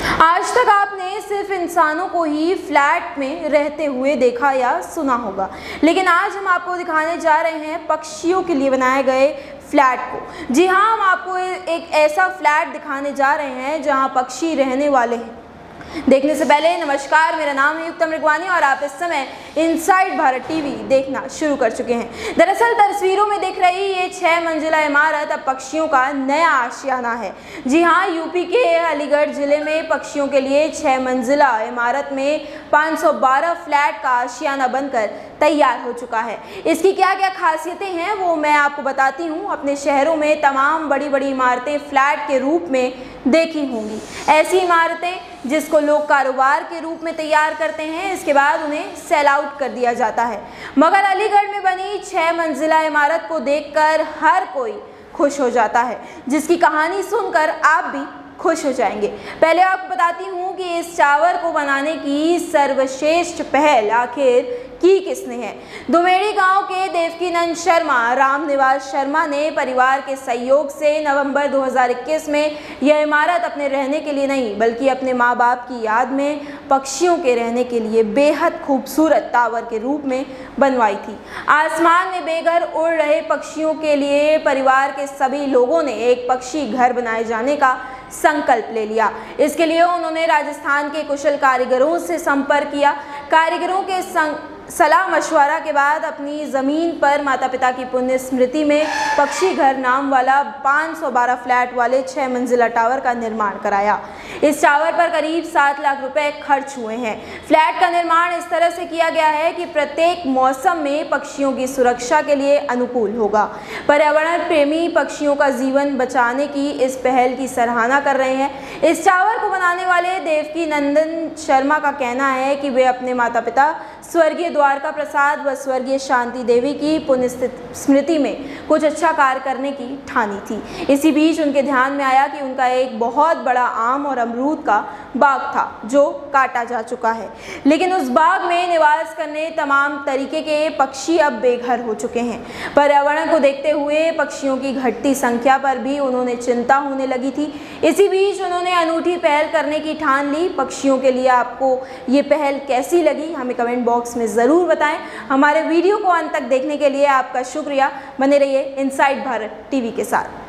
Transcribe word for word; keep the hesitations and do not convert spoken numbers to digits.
आज तक आपने सिर्फ इंसानों को ही फ्लैट में रहते हुए देखा या सुना होगा, लेकिन आज हम आपको दिखाने जा रहे हैं पक्षियों के लिए बनाए गए फ्लैट को। जी हाँ, हम आपको एक ऐसा फ्लैट दिखाने जा रहे हैं जहां पक्षी रहने वाले हैं। देखने से पहले नमस्कार, मेरा नाम है युक्तम रिगवानी और आप इस समय इनसाइड भारत टीवी देखना शुरू कर चुके हैं। दरअसल तस्वीरों में दिख रही ये छह मंजिला इमारत अब पक्षियों का नया आशियाना है। जी हाँ, यूपी के अलीगढ़ जिले में पक्षियों के लिए छह मंजिला इमारत में पाँच सौ बारह फ्लैट का आशियाना बनकर तैयार हो चुका है। इसकी क्या क्या खासियतें हैं वो मैं आपको बताती हूँ। अपने शहरों में तमाम बड़ी बड़ी इमारतें फ्लैट के रूप में देखी होंगी। ऐसी इमारतें जिसको लोग कारोबार के रूप में तैयार करते हैं, इसके बाद उन्हें सेल आउट कर दिया जाता है। मगर अलीगढ़ में बनी छह मंजिला इमारत को देखकर हर कोई खुश हो जाता है, जिसकी कहानी सुनकर आप भी खुश हो जाएंगे। पहले आपको बताती हूँ कि इस टावर को बनाने की सर्वश्रेष्ठ पहल आखिर की किसने है। दुमेड़ी गांव के देवकीनंद शर्मा रामनिवास शर्मा ने परिवार के सहयोग से नवंबर दो हज़ार इक्कीस में यह इमारत अपने रहने के लिए नहीं बल्कि अपने मां बाप की याद में पक्षियों के रहने के लिए बेहद खूबसूरत टावर के रूप में बनवाई थी। आसमान में बेघर उड़ रहे पक्षियों के लिए परिवार के सभी लोगों ने एक पक्षी घर बनाए जाने का संकल्प ले लिया। इसके लिए उन्होंने राजस्थान के कुशल कारीगरों से संपर्क किया। कारीगरों के संग सलाह मशवरा के बाद अपनी ज़मीन पर माता पिता की पुण्य स्मृति में पक्षी घर नाम वाला पाँच सौ बारह फ्लैट वाले छह मंजिला टावर का निर्माण कराया। इस टावर पर करीब सात लाख रुपए खर्च हुए हैं। फ्लैट का निर्माण इस तरह से किया गया है कि प्रत्येक मौसम में पक्षियों की सुरक्षा के लिए अनुकूल होगा। पर्यावरण प्रेमी पक्षियों का जीवन बचाने की इस पहल की सराहना कर रहे हैं। इस टावर को बनाने वाले देवकीनंदन शर्मा का कहना है कि वे अपने माता पिता स्वर्गीय द्वारका प्रसाद व स्वर्गीय शांति देवी की पुण्य स्मृति में कुछ अच्छा कार्य करने की ठानी थी। इसी बीच उनके ध्यान में आया कि उनका एक बहुत बड़ा आम और अमरूद का बाग था जो काटा जा चुका है, लेकिन उस बाग में निवास करने तमाम तरीके के पक्षी अब बेघर हो चुके हैं। पर्यावरण को देखते हुए पक्षियों की घटती संख्या पर भी उन्होंने चिंता होने लगी थी। इसी बीच उन्होंने अनूठी पहल करने की ठान ली। पक्षियों के लिए आपको ये पहल कैसी लगी हमें कमेंट बॉक्स में ज़रूर बताएं। हमारे वीडियो को अंत तक देखने के लिए आपका शुक्रिया। बने रहिए इनसाइड भारत टीवी के साथ।